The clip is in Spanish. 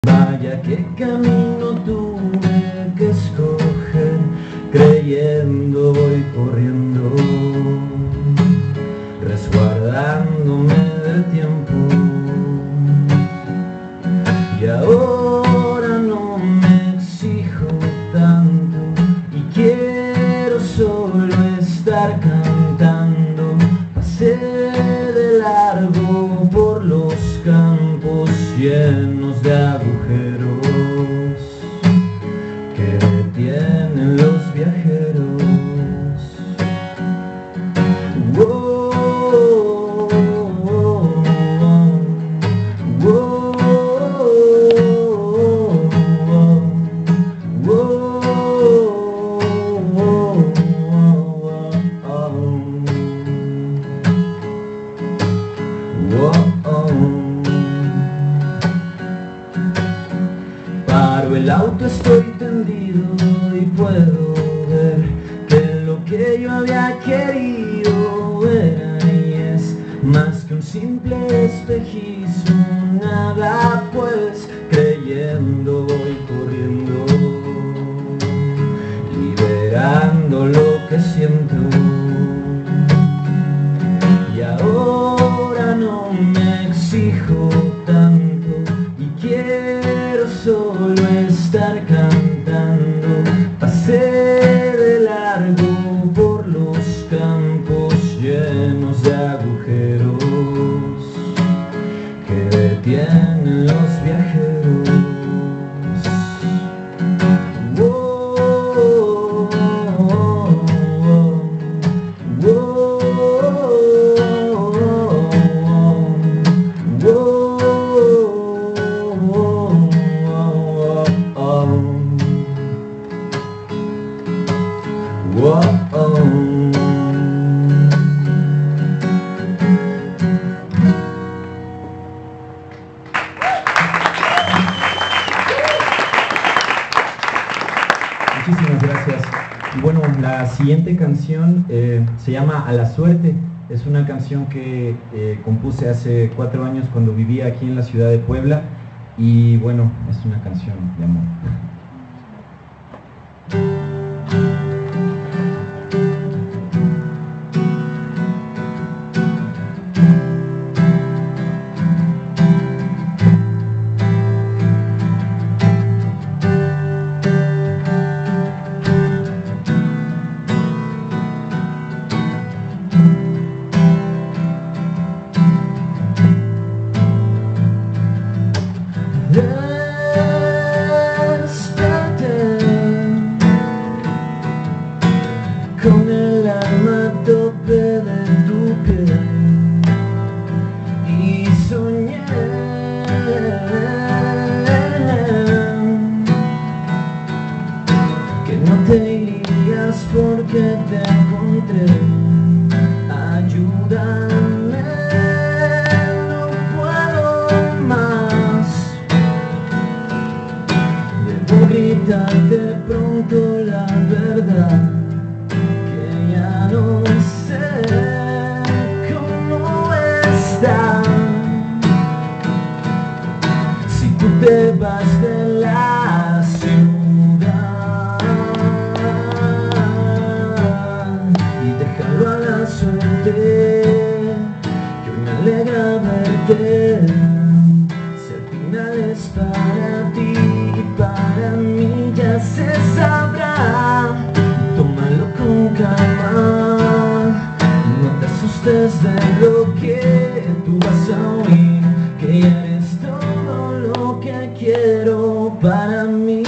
Vaya qué camino tuve que escoger, creyendo voy corriendo, resguardándome del tiempo. Y ahora no me exijo tanto y quiero solo estar cantando. Pasé de largo por los campos llenos de agujeros que detienen los viajeros. Paro el auto, estoy tendido y puedo ver que lo que yo había querido era y es más que un simple espejismo, nada pues, creyendo voy corriendo, liberando lo que siento. Y ahora no me exijo tanto y quiero solo estar cantando. Pasé de largo por los campos llenos de agujeros que detienen los viajeros. Muchísimas gracias. Y bueno, la siguiente canción se llama A la Suerte. Es una canción que compuse hace 4 años cuando vivía aquí en la ciudad de Puebla. Y bueno, es una canción de amor. Con el alma a tope de tu piel y soñé que no te irías porque te encontré. Ayúdame, no puedo más. Debo gritarte pronto la verdad. No sé cómo está. Si tú te vas de la ciudad y déjalo a la suerte, que hoy me alegra verte. Si al final es para ti y para mí, ya se sabrá. Tómalo con calma, no te asustes de lo que tú vas a oír, que ya eres todo lo que quiero para mí.